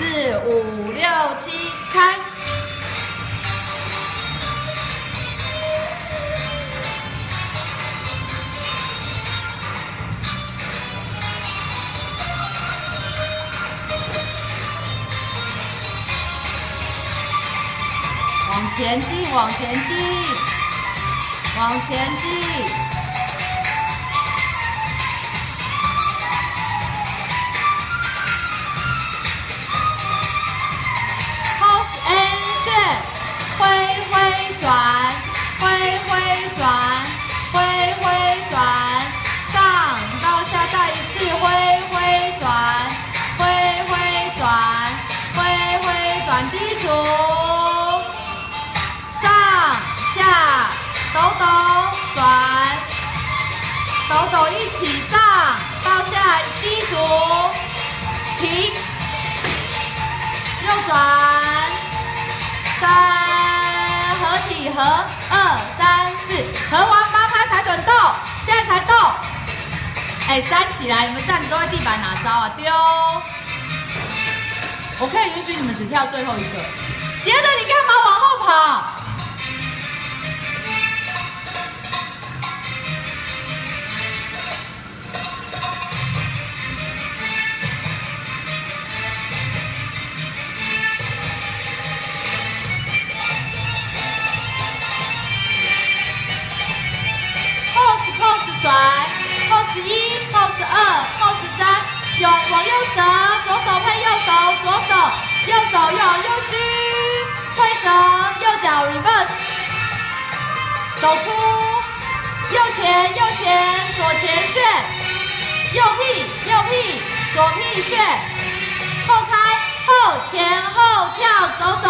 4、5、6、7，开。往前进，往前进，往前进。Pause and shift， 挥挥转，挥挥转，挥挥转，上到下再一次挥挥转，挥挥转，挥挥转，第一组。 下，抖抖转，抖抖一起上到下，第一组停，右转，3合体合，2、3、4，合完8拍才准动，现在才动。哎，站起来，你们站着都在地板哪招啊？丢！我可以允许你们只跳最后一个，接着你干嘛往后跑？ 转 ，pose 1 ，pose 2 ，pose 3，往右折，左手配右手，左手，右手往右虚，推手，右脚 reverse， 走出，右前，右前，左前旋，右屁，右屁，左屁旋，后开，后前后跳，走走。